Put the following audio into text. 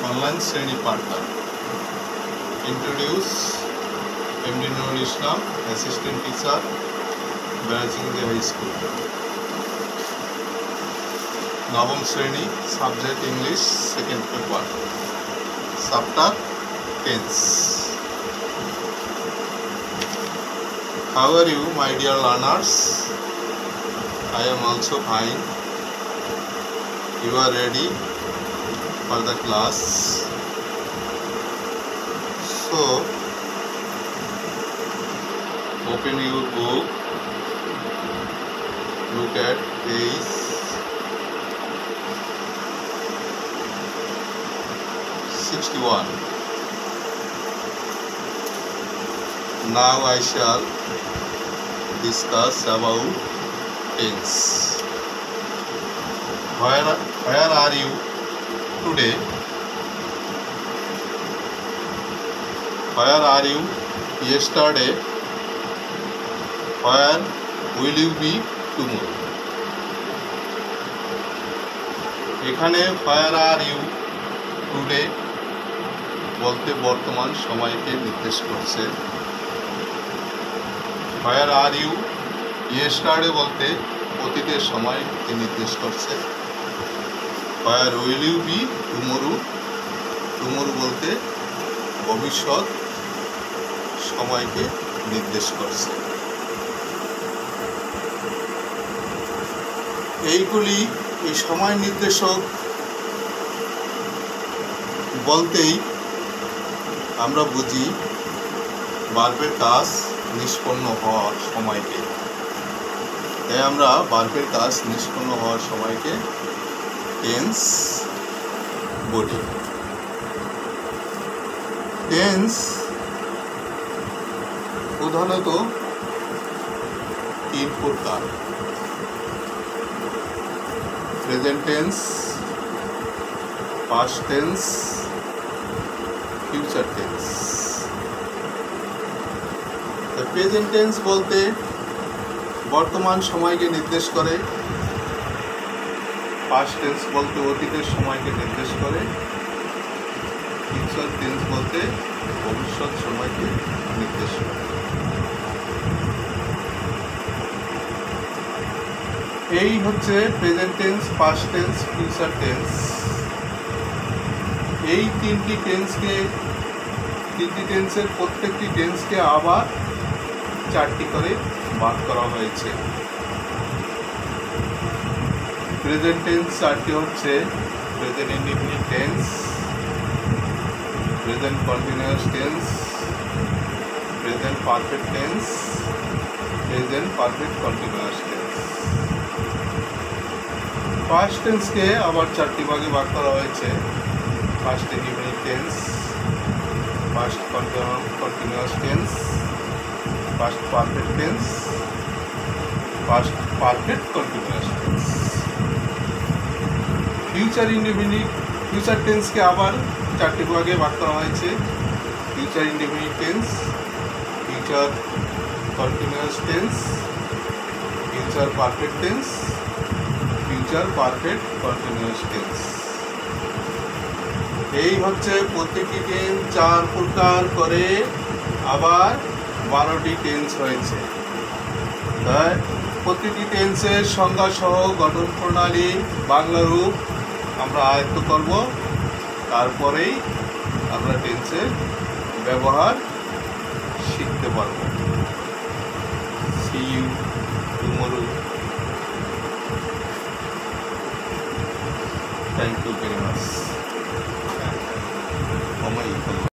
Online श्रेणी पाठदान introduce MD Nurul Islam assistant teacher Berajindi high school नवम श्रेणी subject English second paper chapter tense. How are you, my dear learners? I am also fine. You are ready for the class. So, open your book. Look at page 61. Now I shall discuss about tense. Where are you today? Where are you yesterday? Where will you be tomorrow? এখানে where are you today বলতে বর্তমান সময়কে নির্দেশ করছে। Where are you yesterday বলতে অতীতের সময়কে নির্দেশ করছে। Where will you be tomorrow? tomorrow বলতে ভবিষ্যৎ সময়কে নির্দেশ করছে। এইগুলি এই সময় নির্দেশক বলতেই আমরা বুঝি ভার্বের কাজ নিষ্পন্ন হওয়ার সময়কে। তাই আমরা ভার্বের কাজ নিষ্পন্ন হওয়ার সময়কে টেন্স বলি। টেন্স প্রধানত তিন প্রকার: present tense, past tense, future tense. Present tense বলতে বর্তমান সময়কে নির্দেশ করে, পাস্ট টেন্স বলতে অতীতের সময়কে নির্দেশ করে, ফিউচার টেন্স বলতে ভবিষ্যৎ সময়কে নির্দেশ করে। এই হচ্ছে present tense, past tense, future tense. এই তিনটি টেন্সের প্রত্যেকটি টেন্সকে আবার চারটি করে ভাগ করা হয়েছে। প্রেজেন্ট টেন্স চারটি হচ্ছে: present indefinite tense, present continuous tense, present perfect tense, present perfect continuous tense. Past টেন্সকে আবার চারটি ভাগে ভাগ করা হয়েছে: past indefinite tense, past continuous tense, past perfect tense, past perfect continuous tense. Future টেন্সকে আবার চারটি ভাগে ভাগ করা হয়েছে: future indefinite tense, future continuous tense, future perfect tense, future perfect continuous tense. এই হচ্ছে প্রত্যেকটি টেন্স চার প্রকার করে আবার 12টি টেন্স হয়েছে। তাই প্রতিটি টেন্সের সংজ্ঞা সহ গঠন প্রণালী বাংলা রূপ আমরা আয়ত্ত করব, তারপরেই আমরা টেন্সের ব্যবহার শিখতে পারব। See you tomorrow. Thank you very much.